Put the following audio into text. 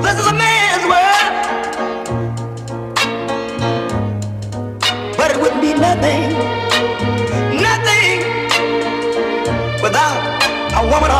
This is a man's world, but it wouldn't be nothing, nothing without a woman